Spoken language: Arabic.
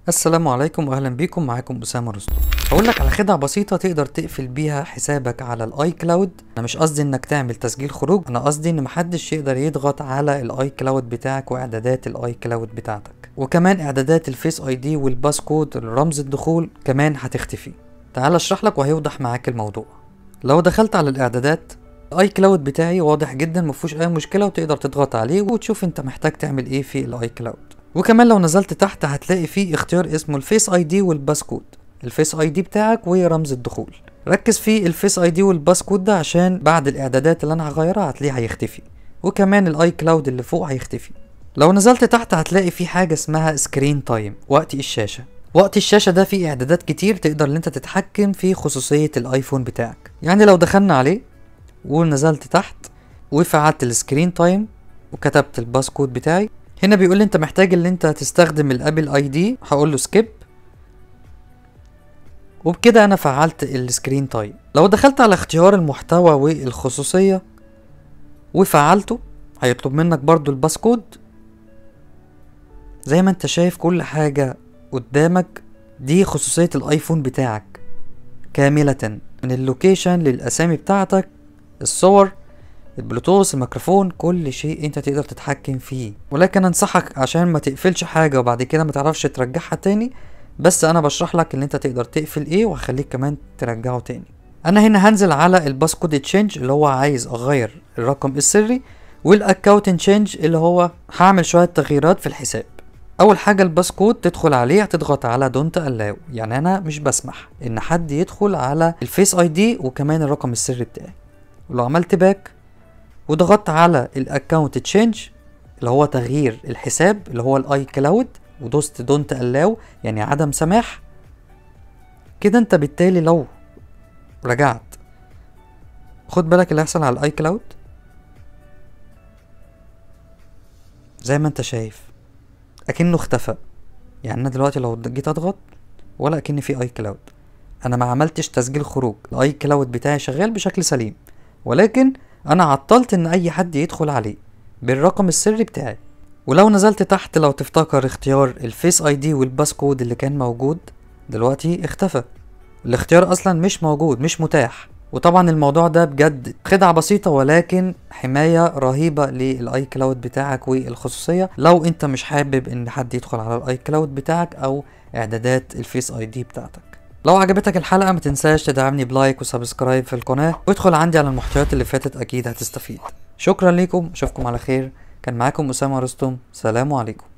السلام عليكم واهلا بيكم. معاكم اسامه رستم. هقول لك على خدعه بسيطه تقدر تقفل بيها حسابك على الاي كلاود. انا مش قصدي انك تعمل تسجيل خروج، انا قصدي ان محدش يقدر يضغط على الاي كلاود بتاعك واعدادات الاي كلاود بتاعتك، وكمان اعدادات الفيس اي دي والباسكود رمز الدخول كمان هتختفي. تعال اشرح لك وهيوضح معاك الموضوع. لو دخلت على الاعدادات، الاي كلاود بتاعي واضح جدا مفيهوش اي مشكله، وتقدر تضغط عليه وتشوف انت محتاج تعمل ايه في الاي كلاود. وكمان لو نزلت تحت هتلاقي فيه اختيار اسمه الفيس اي دي والباسكود، الفيس اي دي بتاعك ورمز الدخول. ركز في الفيس اي دي والباسكود ده عشان بعد الاعدادات اللي انا هغيرها هتلاقيه هيختفي، وكمان الاي كلاود اللي فوق هيختفي. لو نزلت تحت هتلاقي في حاجه اسمها سكرين تايم، وقت الشاشه. وقت الشاشه ده فيه اعدادات كتير تقدر ان انت تتحكم في خصوصيه الايفون بتاعك. يعني لو دخلنا عليه ونزلت تحت وفعلت السكرين تايم وكتبت الباسكود بتاعي، هنا بيقول لي انت محتاج ان انت تستخدم الابل اي دي. هقول له سكيب، وبكده انا فعلت السكرين تايم. لو دخلت على اختيار المحتوى والخصوصية وفعلته هيطلب منك برضو الباسكود. زي ما انت شايف كل حاجة قدامك دي خصوصية الايفون بتاعك كاملة، من اللوكيشن للاسامي بتاعتك، الصور، البلوتوث، الميكروفون، كل شيء انت تقدر تتحكم فيه. ولكن انصحك عشان ما تقفلش حاجة وبعد كده ما تعرفش ترجعها تاني، بس انا بشرح لك ان انت تقدر تقفل ايه وهخليك كمان ترجعه تاني. انا هنا هنزل على الباسكود تشينج اللي هو عايز اغير الرقم السري، والاكاونت تشينج اللي هو هعمل شوية تغييرات في الحساب. اول حاجة الباسكود تدخل عليه هتضغط على دونت الاو، يعني انا مش بسمح ان حد يدخل على الفيس اي دي وكمان الرقم السري بتاعي. ولو عملت باك وضغطت على الاكونت تشينج اللي هو تغيير الحساب اللي هو الاي كلاود، ودوست دونت الاو يعني عدم سماح، كده انت بالتالي لو رجعت خد بالك اللي هيحصل على الاي كلاود. زي ما انت شايف اكنه اختفى. يعني انا دلوقتي لو جيت اضغط ولا اكني في اي كلاود، انا ما عملتش تسجيل خروج، الاي كلاود بتاعي شغال بشكل سليم، ولكن انا عطلت ان اي حد يدخل عليه بالرقم السري بتاعي. ولو نزلت تحت لو تفتكر اختيار الفيس اي دي والباسكود اللي كان موجود دلوقتي اختفى، الاختيار اصلا مش موجود، مش متاح. وطبعا الموضوع ده بجد خدعة بسيطة ولكن حماية رهيبة للاي كلاود بتاعك والخصوصية، لو انت مش حابب ان حد يدخل على الاي كلاود بتاعك او اعدادات الفيس اي دي بتاعتك. لو عجبتك الحلقة ما تنساش تدعمني بلايك وسبسكرايب في القناة، وادخل عندي على المحتويات اللي فاتت اكيد هتستفيد. شكرا لكم، اشوفكم على خير. كان معاكم اسامة رستم، سلام عليكم.